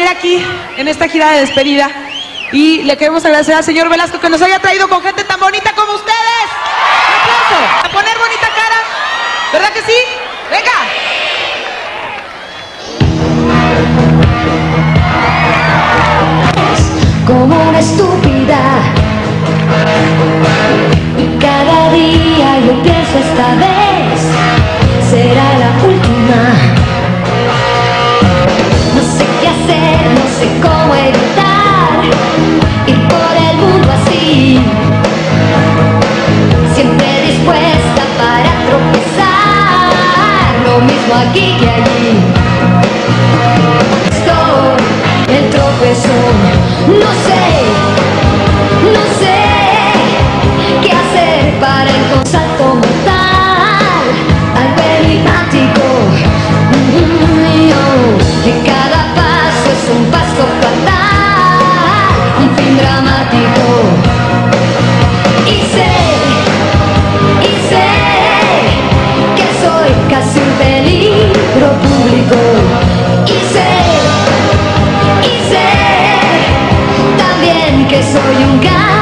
seguir aquí en esta gira de despedida y le queremos agradecer al señor Velasco que nos haya traído con gente tan bonita como ustedes. ¡Un aplauso! A poner bonita cara, ¿verdad que sí? ¡Venga! Como una estúpida, y cada día yo pienso esta vez será la última. No sé qué hacer, no sé cómo evitar ir por el mundo así, siempre dispuesta para tropezar, lo mismo aquí que allí. Estoy el tropezón. No sé qué hacer para encontrar como tal, algo enigmático, que cada paso es un paso fatal, un fin dramático. Y sé que soy casi un peligro público. Y sé que soy un